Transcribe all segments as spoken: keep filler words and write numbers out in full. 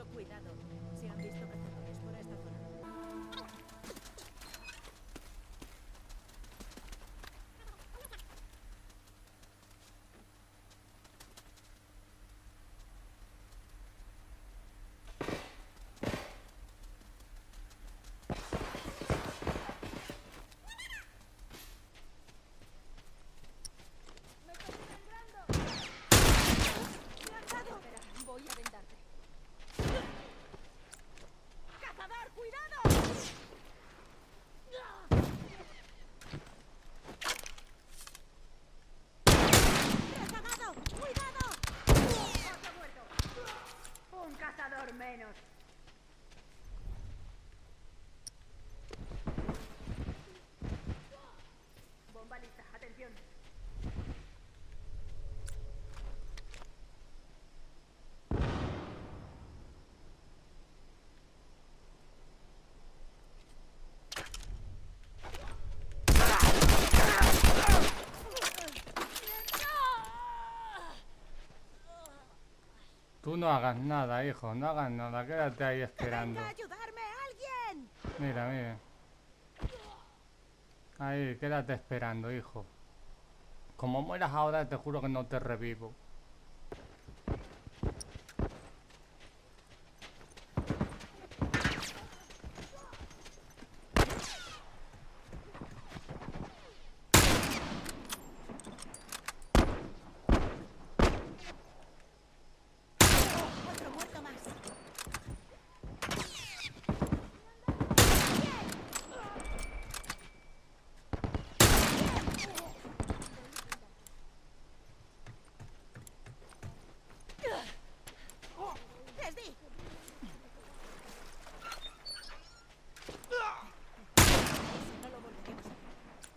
Mucho cuidado. Se han visto cazadores por esta zona. Menos. Bomba lista, atención. Tú no hagas nada, hijo, no hagas nada, quédate ahí esperando. ¡Venga, ayudarme, alguien! Mira, mira. Ahí, quédate esperando, hijo. Como mueras ahora, te juro que no te revivo. Otro muerto más. ¡Les di! No lo volveremos a hacer.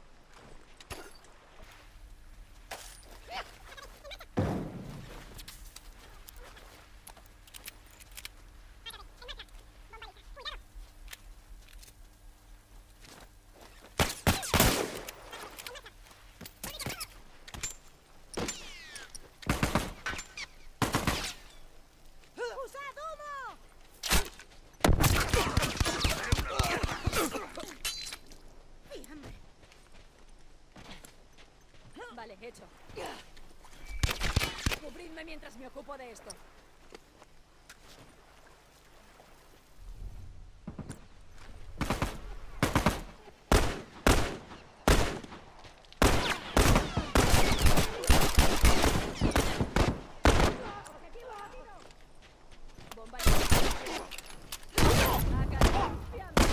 ¡Usad humo! ¡Fiambre! Vale, hecho. Cubridme mientras me ocupo de esto. Bomba lista. Acá. Fiambre.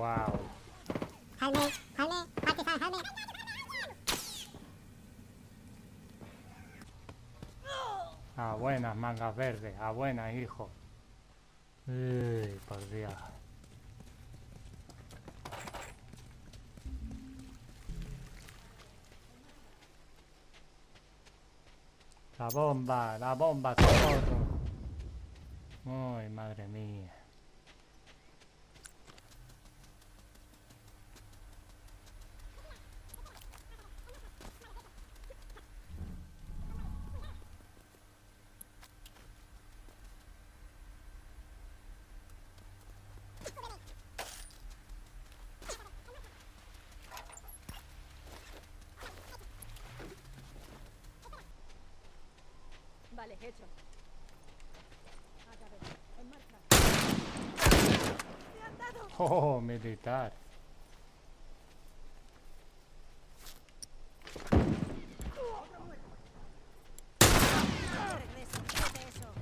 Wow. Jaime, Jaime, Pakistan, Jaime. A buenas, mangas verdes. A buenas, hijo. Uy, por Dios. La bomba, la bomba, socorro. Uy, madre mía. Vale, hecho. Acabé. En marcha. ¡Me han dado! Oh, militar. De regreso. ¿Qué es eso?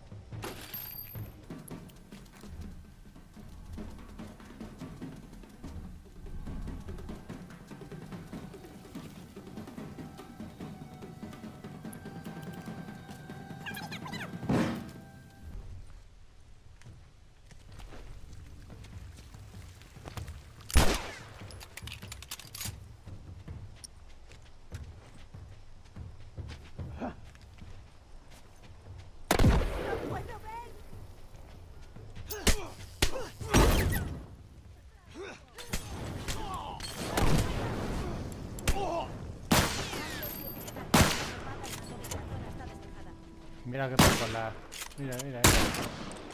¡No puedo ver! Mira que por la. Mira, mira, mira.